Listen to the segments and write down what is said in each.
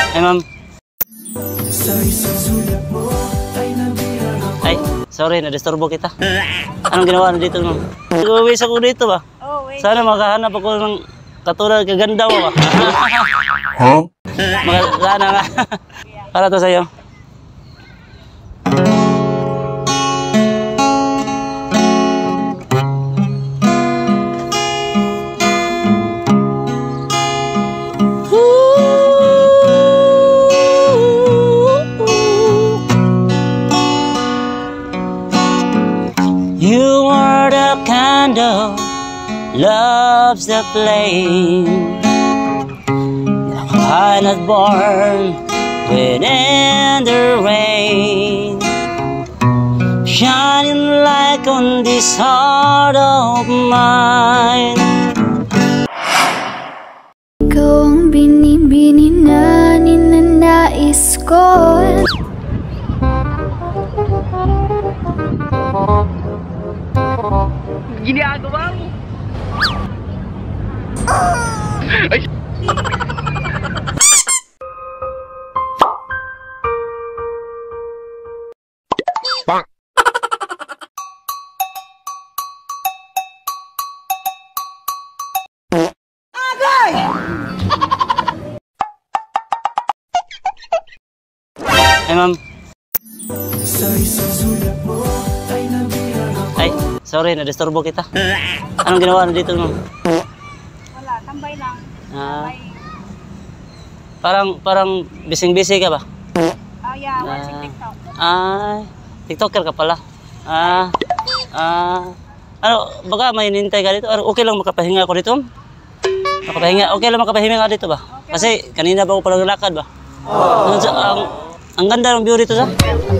Ay, ma'am. Ay, sorry, na-disturbo kita. Anong ginawa na dito, ma'am? Nag-uwis ako dito ba? Sana makahanap ako ng katulad kaganda mo ba? Huh? Sana nga. Para to sa'yo. You are the candle, love's the flame, the kind that burn within the rain, shining like on this heart of mine. Ikaw ang binibini na ninanais ko. Ginagawa mo. Ay. Bang. Agay! Ay, ma'am. Ay, sorry, na-disturbo kita. Anong ginawa na dito, ma'am? Wala, tambay lang. Ah, parang bising-busy ka ba? Yeah, watching TikTok. Ay, TikToker ka pala. Ano, baka may hinintay ka dito? Okay lang makapahinga ako dito? Makapahinga, okay lang makapahinga ka dito ba? Kasi kanina ba ako pala nalakad ba? Ang ganda ng view dito sa.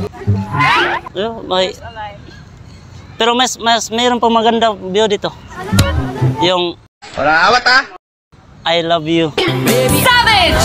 Pero mas mayroon pang maganda view dito. Yung Wala awat ah. I love you. Savage!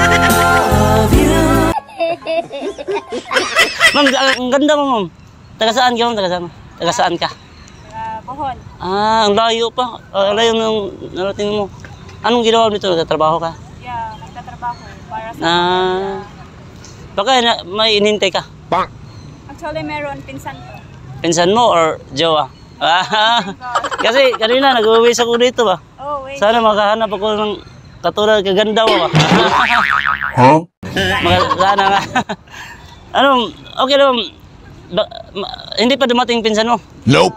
Ma'am, ang ganda mo, ma'am. Taga saan ka, ma'am? Taga saan ka? Bohol. Ang layo pa. Layo ng narating mo. Anong ginawa mo dito? Nagtatrabaho ka? Yeah, nagtatrabaho para sa baka may inintay ka? Bang. Actually, meron pinsan ko. Pinsan mo or jowa? Kasi kanina nag-uwis ako dito ba? Oh, wait. Sana makahanap ako ng katulad kaganda mo ba? Huh? Sana nga. Okay lang. Hindi pa dumating pinsan mo? Nope.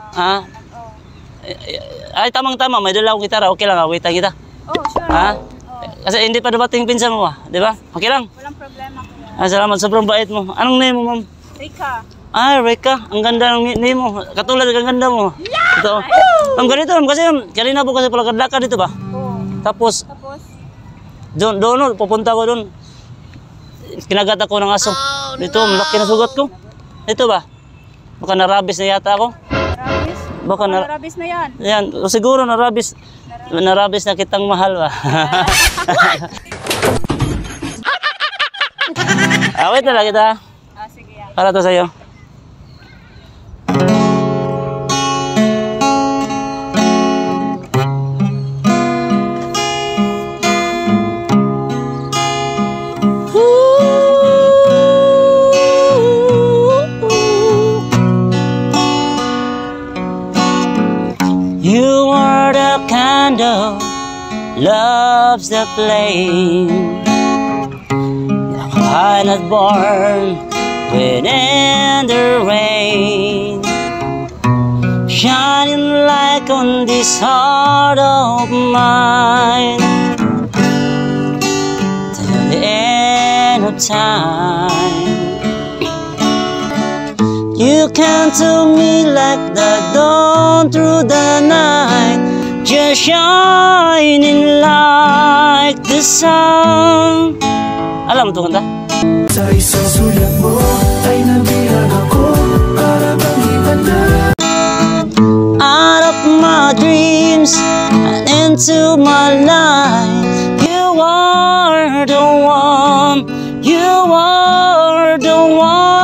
Ay, tamang-tama. May dala akong gitara. Okay lang, awitan kita. Oh, sure. Kasi hindi pa dumating pinsan mo ba? Di ba? Okay lang. Walang problema ko yan. Salamat. Sobrang bait mo. Anong name mo, ma'am? Rika. Rika. Ang ganda ng name mo. Katulad ng ganda mo. Yeah! Ito. Ang ganito, ma'am. Kasi kanina po kasi palakad-lakad dito ba? Oh. Tapos, doon, pupunta ko doon. Kinagat ako ng aso. Dito, malaki na sugat ko. Ito ba? Baka narabis na yata ako. Narabis? Baka narabis na yan. Yan, siguro narabis. Narabis na kitang mahal ba? Wait na lang kita. Sige yan. Para to sa'yo. You are the candle, love's the flame, the kind that burn within the rain, shining like on this heart of mine, till the end of time. You come to me like the dawn through the night, just shining like the sun. Alam mo ito kanta? Sa isang sulat mo ay nabihag ako para bang ibanda. Out of my dreams and into my life, you are the one, you are the one.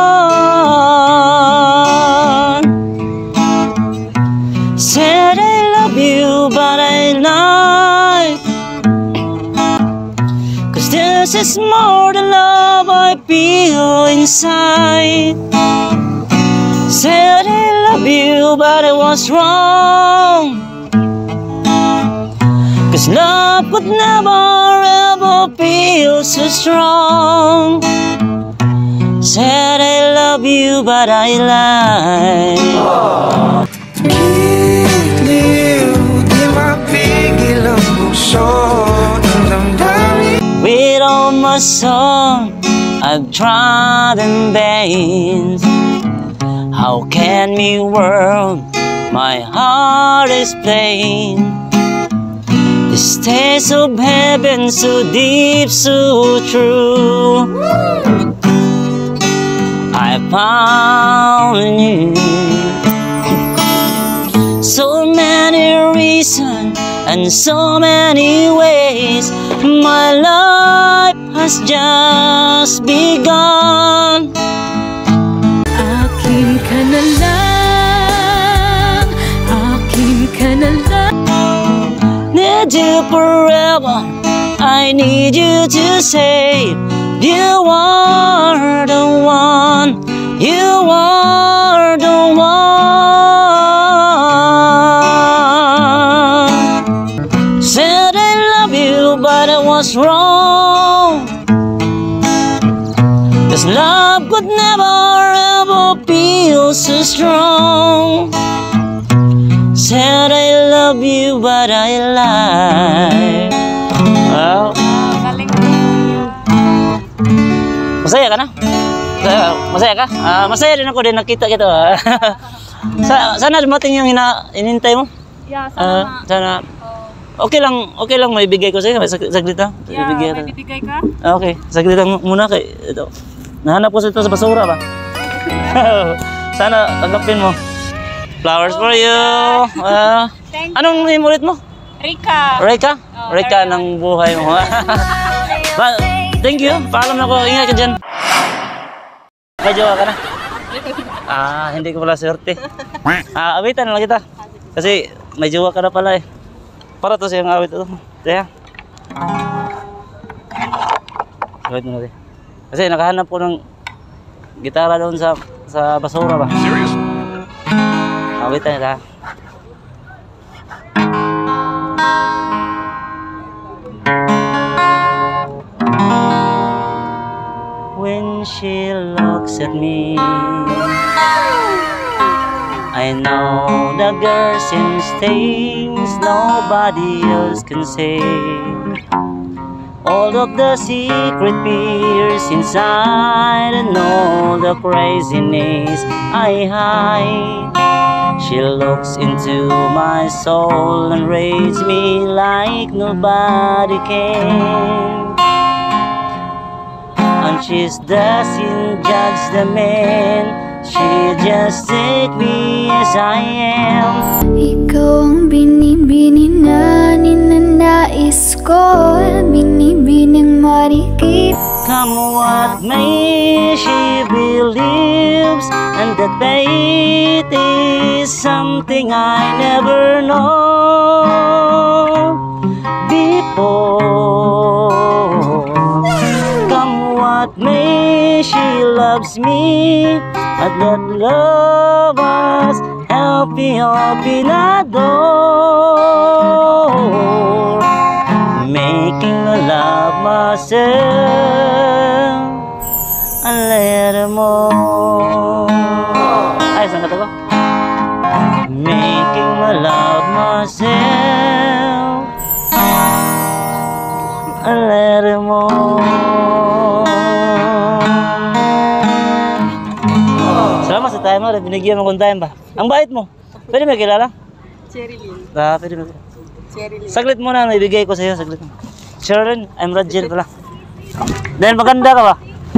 Said I love you, but I lied, 'cause this is more than love I feel inside. Said I love you, but I was wrong. 'Cause love could never ever feel so strong. Said I love you, but I lied. Giliw, di mapigil ang puso ng damdamin. With all my soul, I've tried in vain. How can me world, my heart is plain. This taste of heaven so deep, so true. I found in you so many reasons and so many ways. My life has just begun. Akin ka na lang, akin ka na lang. Need you forever, I need you to say you are the one, you are the one. Said I love you, but I was wrong. 'Cause love could never ever feel so strong. Said I love you, but I lied. Wow. Galing mo kuya. Masaya ka na? Masaya ka? Masaya din ako din nakita kita. Sana dumating yung inintay mo. Yeah, sana. Sana. Okay lang may bigay ko sa iyo. Saglit lang. Yeah, Ibigay may bibigay ka? Okay, saglit lang muna kay ito. Nahanap ko ito sa basura ba? Sana tanggapin mo. Flowers for you. Thank you. Anong name ulit mo? Rika. Rika? Oh, Rika Rika. ng buhay mo. Thank you. Paalam na ko. Ingat ka dyan. May jowa ka na? Hindi ko pala swerte. Awitan na lang kita. Kasi may jowa ka na pala eh. Para to siyang awit ito. Kaya. Awit mo natin. Kasi nakahanap ko ng gitara doon sa basura ba? Serious? Awitan na. When she looks at me, I know the girl sings things nobody else can say. All of the secret fears inside and all the craziness I hide. She looks into my soul and rates me like nobody can. And she doesn't judge the man, she just take me as I am. Ikaw ang binibini na ninanais ko, binibining marikit. Come what may, she believes, and that fate is something I never know before. Come what may, she loves me, and that love us help me open a door. Making me love myself a little more. Ay, saan ka to? Making me love myself a little more. Salamat sa time mo, binigyan mo kong time ba? Ang bait mo. Pwede mo kilala? Cherilyn. Pwede mo. Cherilyn. Saglit mo na, ibigay ko sa iyo, saglit mo. Sherilyn, I'm Rajil pala. Then maganda ka ba?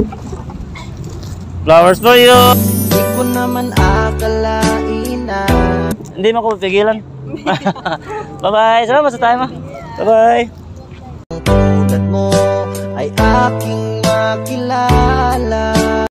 Flowers for you. Di ko naman akalain na Hindi mo ako pigilan. Bye-bye. Salamat sa time mo. Bye-bye. tulad mo ay aking makilala.